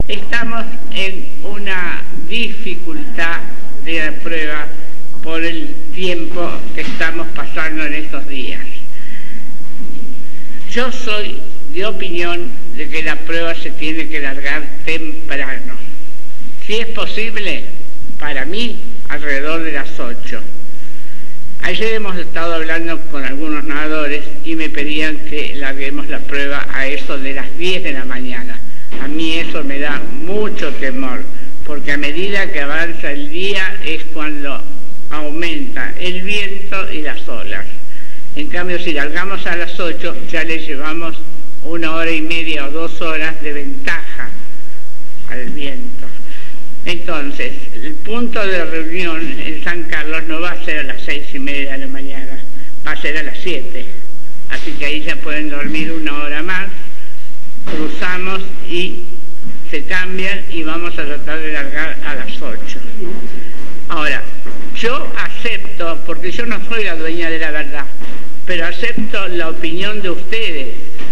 Estamos en una dificultad de la prueba por el tiempo que estamos pasando en estos días. Yo soy de opinión de que la prueba se tiene que largar temprano. Si es posible, para mí, alrededor de las 8. Ayer hemos estado hablando con algunos nadadores y me pedían que larguemos la prueba a eso de las 10 de la mañana. A mí eso me da mucho temor, porque a medida que avanza el día es cuando aumenta el viento y las olas. En cambio, si largamos a las 8, ya le llevamos 1 hora y media o 2 horas de ventaja al viento. Entonces, el punto de reunión en San Carlos no va a ser a las 6:30 de la mañana, va a ser a las 7. Así que ahí ya pueden dormir 1 hora más, cruzamos y se cambian y vamos a tratar de largar a las 8. Ahora, yo acepto, porque yo no soy la dueña de la verdad, pero acepto la opinión de ustedes,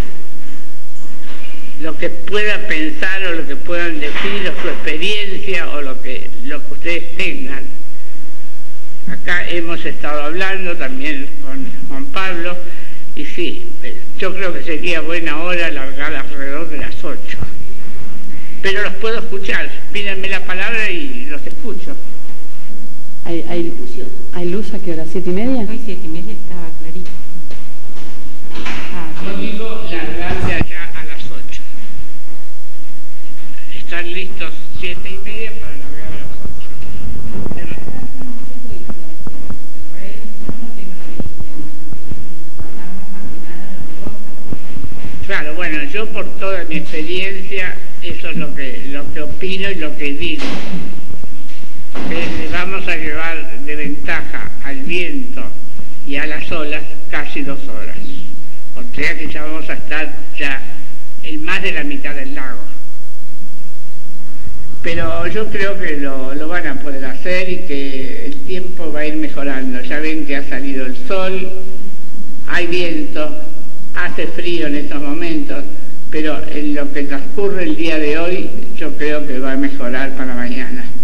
lo que puedan pensar o lo que puedan decir, o su experiencia, o lo que ustedes tengan. Acá hemos estado hablando también con Juan Pablo, y sí, yo creo que sería buena hora largar alrededor de las 8. Pero los puedo escuchar, pídanme la palabra y los escucho. ¿Hay luz a qué hora? ¿7:30? Hoy 7:30 estaba clarito. Yo digo largar de allá a las 8. ¿Están listos 7:30 para largar a las 8? Claro, bueno, yo por toda mi experiencia, eso es lo que opino y lo que digo. Le vamos a llevar de ventaja al viento y a las olas casi 2 horas. O sea que ya vamos a estar ya en más de la mitad del lago. Pero yo creo que lo van a poder hacer y que el tiempo va a ir mejorando. Ya ven que ha salido el sol, hay viento, hace frío en estos momentos, pero en lo que transcurre el día de hoy yo creo que va a mejorar para mañana.